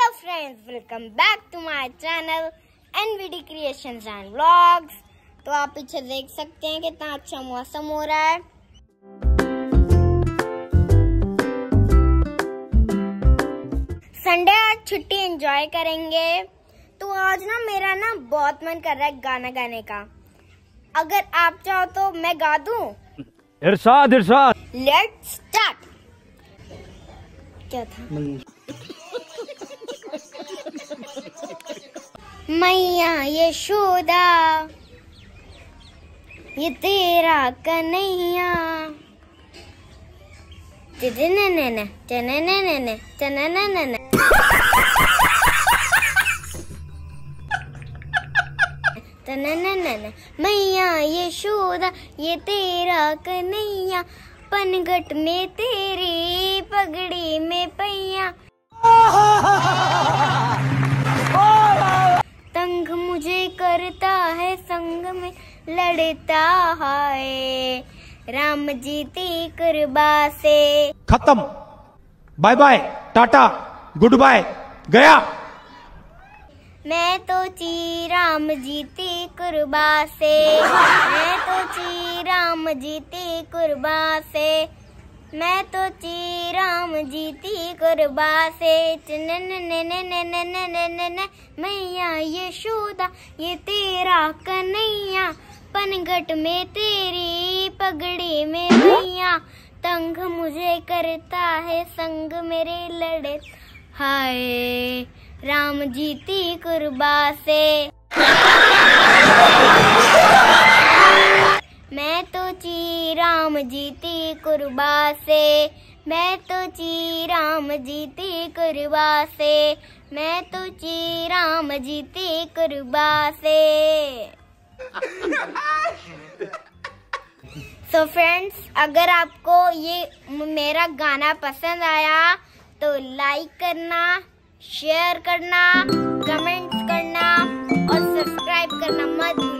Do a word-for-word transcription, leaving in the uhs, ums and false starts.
Hello friends, welcome back to my channel NVD creations and vlogs. तो आप पीछे देख सकते हैं कितना अच्छा मौसम हो रहा है। संडे आज छुट्टी एंजॉय करेंगे। तो आज ना मेरा ना बहुत मन कर रहा है गाना गाने का। अगर आप चाहो तो मैं गा दूं। इरशाद इरशाद। Let's start. क्या था? मैया यशोदा ये तेरा कन्हैया चनननन चनननन चनननन तनननन मैया यशोदा ये तेरा कन्हैया पनघट में तेरी पगड़ी में पैया तंग मुझे करता है संग में लड़ता है राम जी ती कृपा से। खत्म। Bye bye tata goodbye गया। मैं तो ची राम जीती कुर्बा से, मैं तो ची राम जीती कुर्बा से, मैं तो ची राम जीती कुर्बा से। मैया यशोदा ये तेरा कन्हैया पनघट में तेरी पगड़ी में मैया तंग मुझे करता है संग मेरे लड़े हाय राम जीती कुर्बा से। मैं तो ची राम जीती कुर्बा से, मैं तो ची राम जीती कुर्बा से, मैं तो ची राम जीती कुर्बा से। सो फ्रेंड्स, अगर आपको ये मेरा गाना पसंद आया तो लाइक करना, शेयर करना, कमेंट्स करना और सब्सक्राइब करना मत भूलिए।